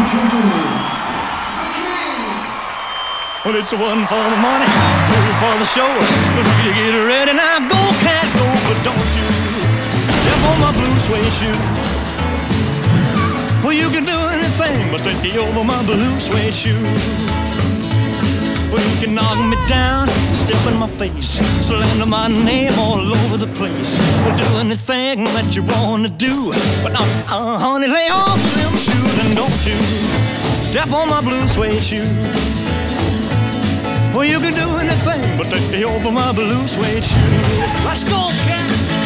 Well, it's one for the money, two for the show, three to get ready. Now go, cat, go, but don't you step on my blue suede shoe. Well, you can do anything but take me over my blue suede shoe. Well, you can knock me down, step in my face, slander my name all over the place. Well, do anything that you wanna do, but honey, lay off them shoes and don't you step on my blue suede shoe. Well, you can do anything but take me over my blue suede shoes. Let's go, cat.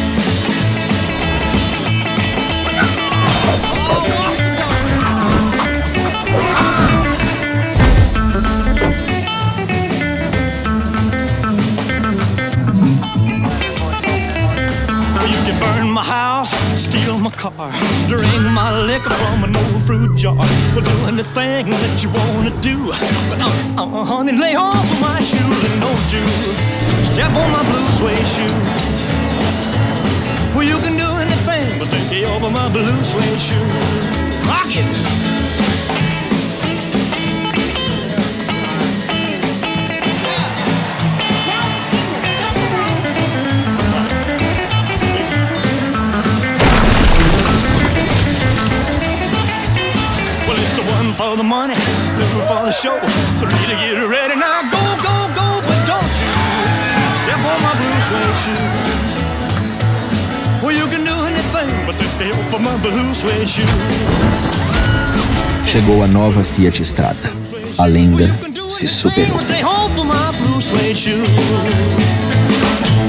You can burn my house, steal my car, drink my liquor from an old fruit jar. Well, do anything that you wanna do, but honey, lay off of my shoes and don't you step on my blue suede shoe. Well, you can do anything but take me over my blue suede shoe. Rock it! For the money, two for the show, three to get ready. Now go, go, go, but don't you step on my blue suede shoe. Well, you can do anything but take me over my blue suede shoe. Chegou a nova Fiat Strada. A lenda se superou. Stay home for my blue suede shoe.